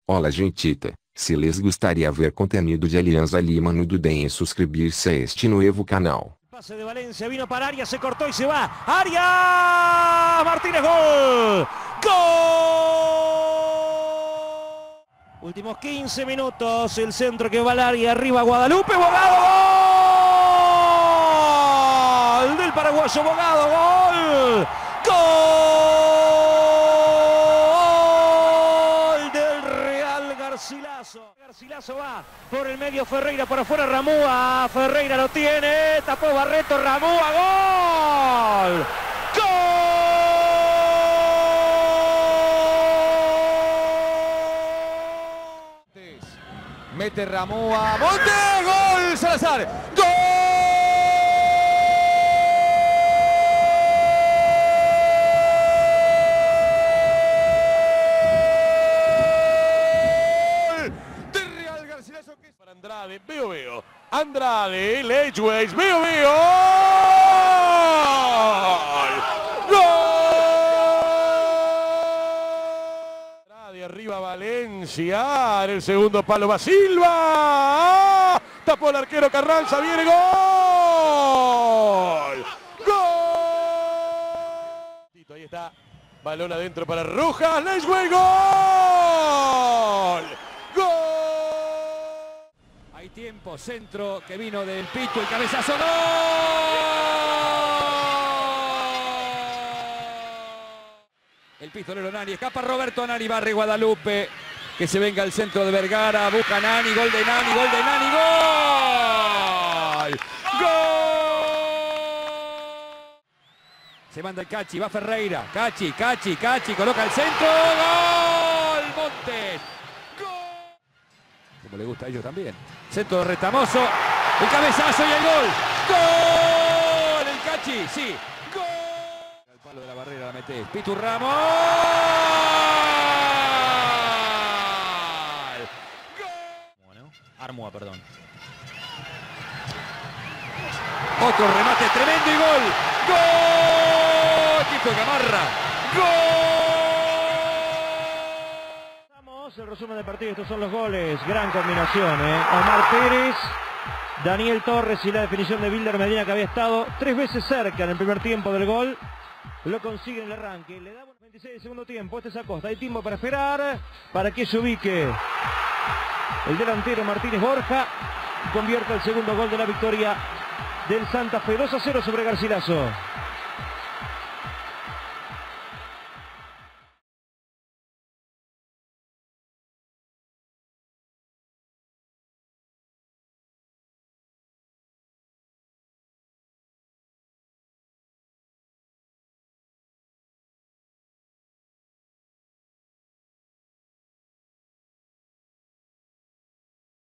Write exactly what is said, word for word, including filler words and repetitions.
Olá gentita, se les gustaría ver contenido de Alianza Lima no Duden e suscribir-se a este nuevo canal. Pase de Valencia, vino para Arias, se cortó y se va. ¡Arias! Martínez, gol. ¡Gol! Últimos quince minutos, el centro que va al área, arriba Guadalupe, Bogado, gol del paraguayo Bogado, gol. Gol del Real Garcilaso. Garcilaso va por el medio, Ferreira por afuera, Ramúa, Ferreira lo tiene, tapó Barreto, Ramúa, gol. ¡Gol! Mete Ramúa, Monte, gol, Salazar, gol. Para Andrade, veo, veo. Andrade, Leachways, veo, veo. ¡Gol! Andrade, arriba Valencia. En el segundo palo va Silva. Tapó el arquero Carranza, viene gol. ¡Gol! Ahí está. Balón adentro para Rojas. Leachways, gol. ¡Gol! Hay tiempo, centro que vino del Pito y cabezazo, ¡gol! El pistolero Nani, escapa Roberto Nani, barre Guadalupe, que se venga al centro de Vergara, busca Nani, gol de Nani, gol de Nani, gol. ¡Gol! Se manda el Cachi, va Ferreira, Cachi, Cachi, Cachi, coloca el centro, gol, Montes. Como le gusta a ellos también. Centro de Retamoso, el cabezazo y el gol. ¡Gol! El Cachi, sí. ¡Gol! El palo de la barrera la mete Pitu Ramos. ¡Gol! Bueno, Armua, perdón. Otro remate tremendo y gol. ¡Gol! Tito Gamarra. ¡Gol! El resumen del partido, estos son los goles, gran combinación, ¿eh? Omar Pérez, Daniel Torres y la definición de Wilder Medina, que había estado tres veces cerca en el primer tiempo del gol, lo consigue en el arranque, le damos veintiséis de segundo tiempo, este es Acosta, hay tiempo para esperar, para que se ubique el delantero Martínez Borja, convierte el segundo gol de la victoria del Santa Fe, dos a cero sobre Garcilaso.